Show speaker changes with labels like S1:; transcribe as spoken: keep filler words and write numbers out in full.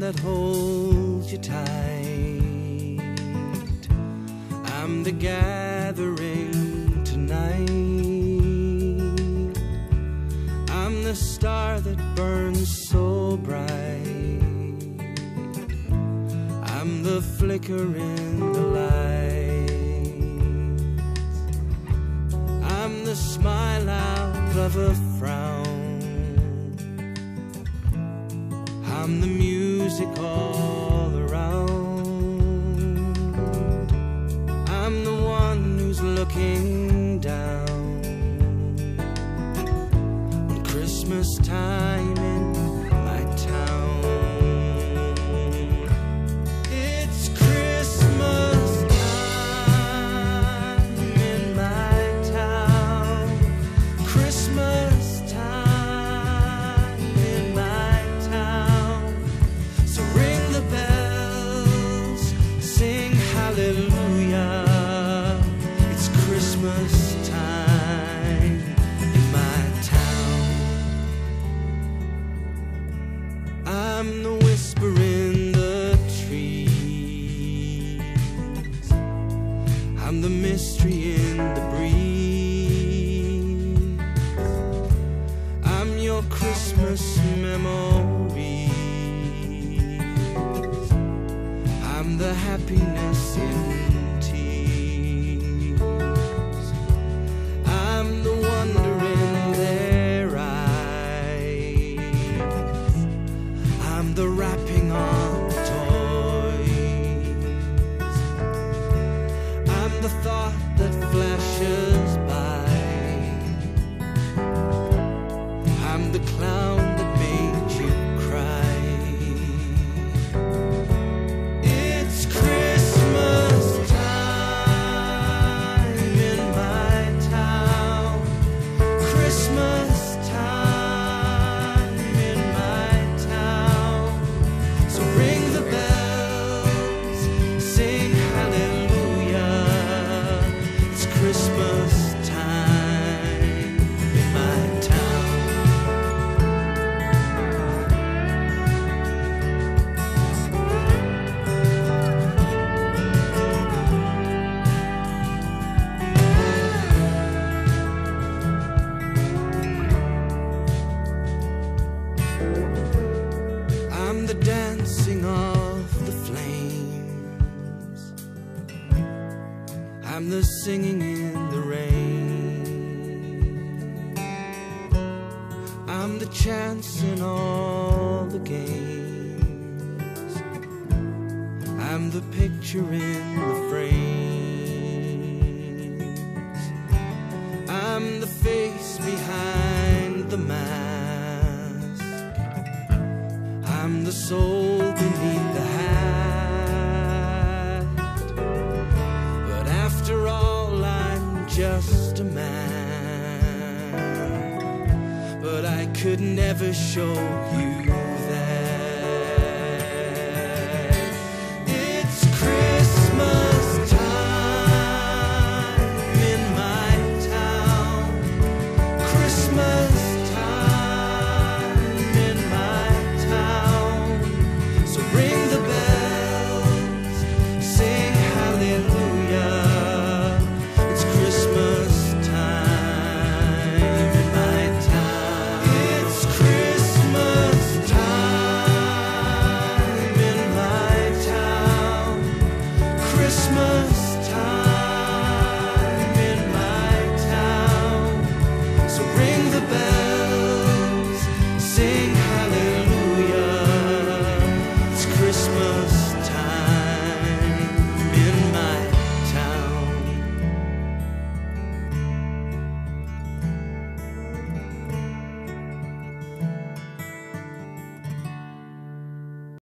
S1: that holds you tight. I'm the gathering tonight. I'm the star that burns so bright. I'm the flicker in the lights. I'm the smile out of a frown. I'm the music all around. I'm the one who's looking down on Christmas time in my town. It's Christmas time in my town. Christmas time in my town. So ring the bells, sing hallelujah. It's Christmas time in my town. I'm the whisper in the trees. I'm the mystery in the breeze. I'm your Christmas memory. I'm the happiness in tears. I'm the wonder in their eyes. I'm the wrapping on toys. I'm the thought that flashes by. I'm the clown that made you cry. It's Christmas time in my town. Christmas time in my town. So ring the bells, sing hallelujah. It's Christmas time in my town. I'm the dancing of the flames. I'm the singing in the rain. I'm the chance in all the games. I'm the picture in the frames. I'm the face behind the mask. I'm the soul beneath the hat. But after all, I'm just a man. But I could never show you